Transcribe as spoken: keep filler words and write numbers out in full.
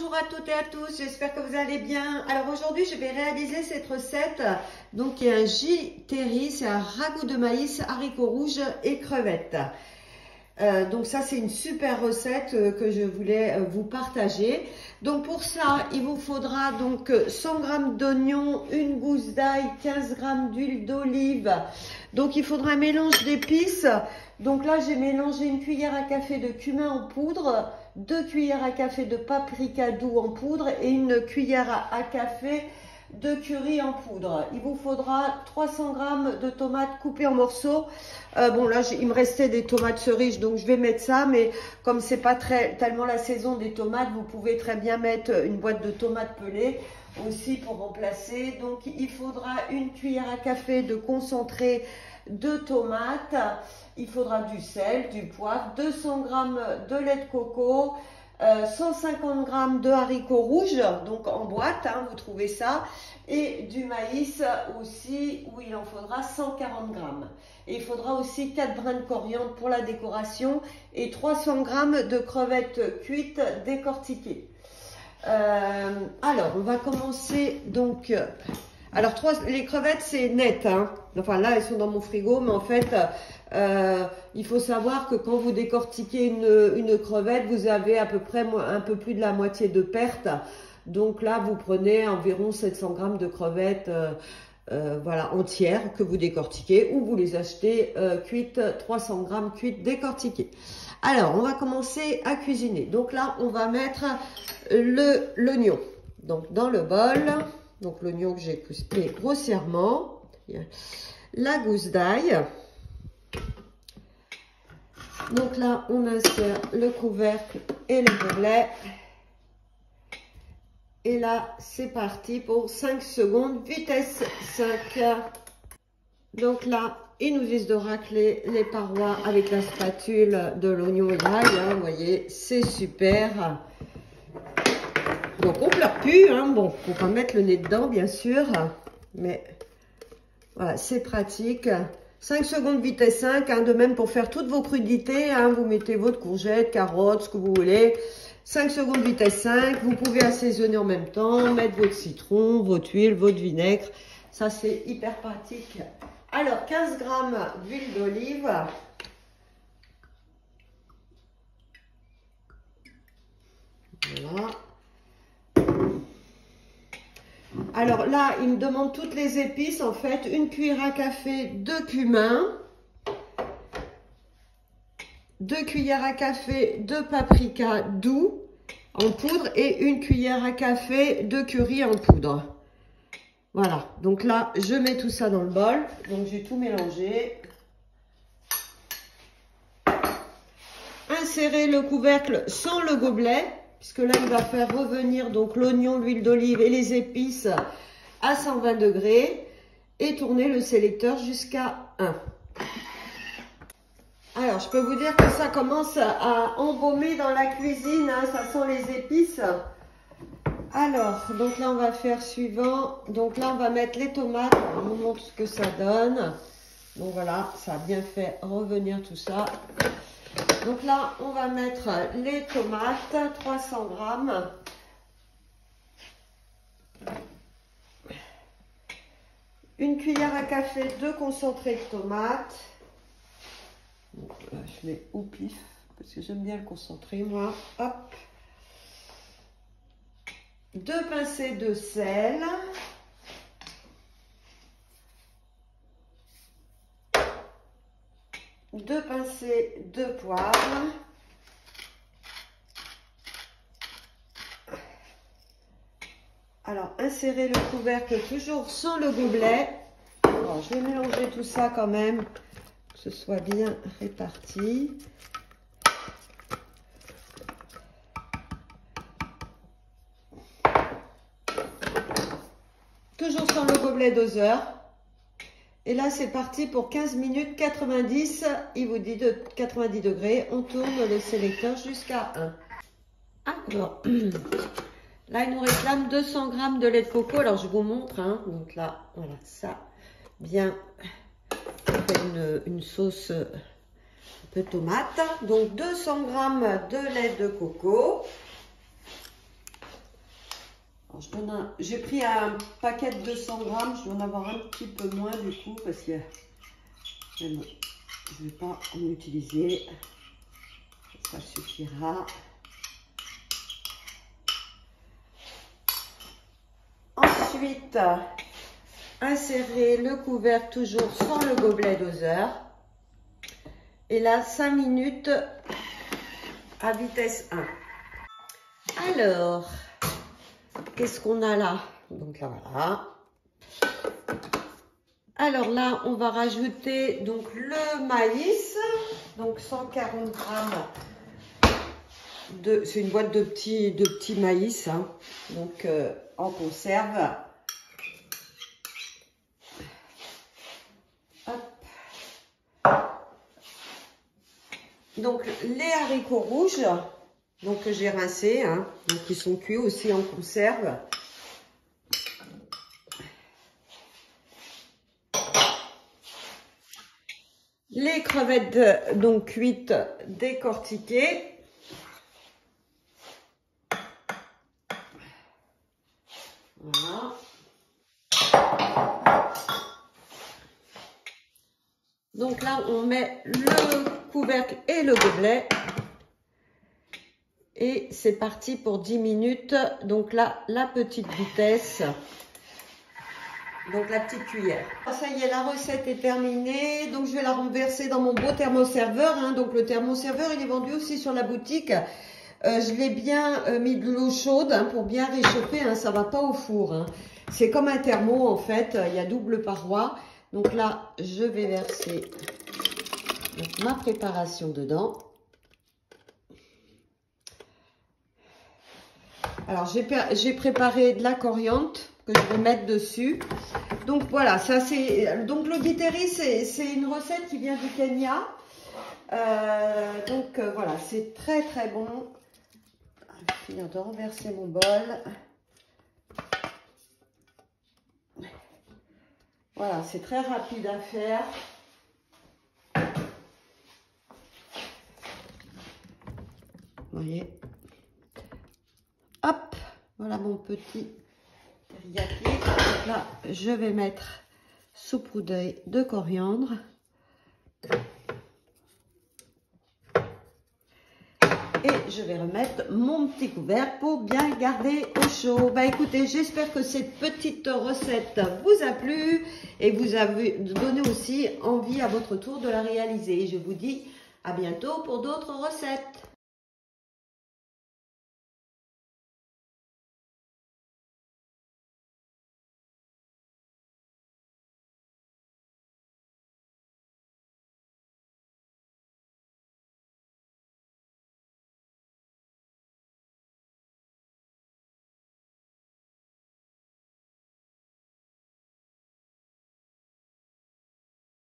Bonjour à toutes et à tous, j'espère que vous allez bien. Alors aujourd'hui je vais réaliser cette recette. Donc il y a un jittery, c'est un ragoût de maïs, haricots rouges et crevettes. Euh, donc ça c'est une super recette euh, que je voulais euh, vous partager. Donc pour ça il vous faudra donc cent grammes d'oignons, une gousse d'ail, quinze grammes d'huile d'olive. Donc il faudra un mélange d'épices. Donc là j'ai mélangé une cuillère à café de cumin en poudre, deux cuillères à café de paprika doux en poudre et une cuillère à, à café de curry en poudre. Il vous faudra trois cents grammes de tomates coupées en morceaux. Euh, bon là il me restait des tomates cerises donc je vais mettre ça, mais comme c'est pas très tellement la saison des tomates, vous pouvez très bien mettre une boîte de tomates pelées aussi pour remplacer. Donc il faudra une cuillère à café de concentré de tomates, il faudra du sel, du poivre, deux cents grammes de lait de coco, Euh, cent cinquante grammes de haricots rouges, donc en boîte, hein, vous trouvez ça, et du maïs aussi, où il en faudra cent quarante grammes. Et il faudra aussi quatre brins de coriandre pour la décoration et trois cents grammes de crevettes cuites décortiquées. Euh, alors, on va commencer donc... Alors, trois, les crevettes, c'est net, hein. Enfin, là, elles sont dans mon frigo, mais en fait, euh, il faut savoir que quand vous décortiquez une, une crevette, vous avez à peu près un peu plus de la moitié de perte. Donc là, vous prenez environ sept cents grammes de crevettes euh, euh, voilà, entières que vous décortiquez, ou vous les achetez euh, cuites, trois cents grammes cuites décortiquées. Alors, on va commencer à cuisiner. Donc là, on va mettre le l'oignon. Donc, dans le bol... Donc l'oignon que j'ai coupé grossièrement, la gousse d'ail. Donc là, on insère le couvercle et le gobelet. Et là, c'est parti pour cinq secondes, vitesse cinq. Donc là, il nous vise de racler les parois avec la spatule de l'oignon et l'ail. Hein, vous voyez, c'est super. Donc on pleure plus, hein. Bon, faut pas mettre le nez dedans bien sûr, mais voilà, c'est pratique. cinq secondes vitesse cinq, hein, de même pour faire toutes vos crudités, hein, vous mettez votre courgette, carotte, ce que vous voulez. cinq secondes vitesse cinq, vous pouvez assaisonner en même temps, mettre votre citron, votre huile, votre vinaigre, ça c'est hyper pratique. Alors quinze grammes d'huile d'olive. Voilà. Alors là, il me demande toutes les épices, en fait. Une cuillère à café de cumin, deux cuillères à café de paprika doux en poudre et une cuillère à café de curry en poudre. Voilà, donc là, je mets tout ça dans le bol. Donc j'ai tout mélangé. Insérez le couvercle sans le gobelet, puisque là, il va faire revenir donc l'oignon, l'huile d'olive et les épices à cent vingt degrés et tourner le sélecteur jusqu'à un. Alors, je peux vous dire que ça commence à embaumer dans la cuisine, hein, ça sent les épices. Alors, donc là, on va faire suivant. Donc là, on va mettre les tomates. On vous montre ce que ça donne. Donc voilà, ça a bien fait revenir tout ça. Donc là, on va mettre les tomates, trois cents grammes. Une cuillère à café de concentré de tomate. Donc là, je mets au pif, parce que j'aime bien le concentré, moi. Hop. Deux pincées de sel. Deux pincées de poivre. Alors, insérez le couvercle toujours sans le gobelet. Alors, je vais mélanger tout ça quand même, que ce soit bien réparti. Toujours sans le gobelet doseur. Et là, c'est parti pour quinze minutes quatre-vingt-dix. Il vous dit de quatre-vingt-dix degrés. On tourne le sélecteur jusqu'à un. Alors, là, il nous réclame deux cents grammes de lait de coco. Alors, je vous montre. Hein. Donc là, voilà, ça, bien, on fait une, une sauce un peu tomate. Donc, deux cents grammes de lait de coco. je donne un, j'ai pris un paquet de deux cents grammes, je dois en avoir un petit peu moins du coup parce que je ne vais pas en utiliser. Ça suffira. Ensuite, insérer le couvercle toujours sans le gobelet doseur. Et là, cinq minutes à vitesse un. Alors, qu'est-ce qu'on a là? Donc là, voilà. Alors là, on va rajouter donc le maïs. Donc cent quarante grammes. C'est une boîte de petits, de petits maïs. Hein. Donc euh, en conserve. Donc les haricots rouges, donc que j'ai rincés, hein, donc ils sont cuits aussi en conserve. Les crevettes donc cuites, décortiquées. Voilà. Donc là, on met le couvercle et le gobelet. Et c'est parti pour dix minutes. Donc là, la petite vitesse. Donc la petite cuillère. Ça y est, la recette est terminée. Donc je vais la renverser dans mon beau thermoserveur. Hein. Donc le thermoserveur, il est vendu aussi sur la boutique. Euh, je l'ai bien euh, mis de l'eau chaude hein, pour bien réchauffer. Hein. Ça va pas au four. Hein. C'est comme un thermo en fait. Il y a double paroi. Donc là, je vais verser donc, ma préparation dedans. Alors, j'ai préparé de la coriandre que je vais mettre dessus. Donc voilà, ça c'est donc le ghee-terry, c'est une recette qui vient du Kenya. Euh, donc euh, voilà, c'est très très bon. Je vais finir de renverser mon bol. Voilà, c'est très rapide à faire. Vous voyez. Hop, voilà mon petit teriyaki. Donc là, je vais mettre saupoudré de coriandre. Et je vais remettre mon petit couvercle pour bien garder au chaud. Bah écoutez, j'espère que cette petite recette vous a plu et vous a donné aussi envie à votre tour de la réaliser. Je vous dis à bientôt pour d'autres recettes.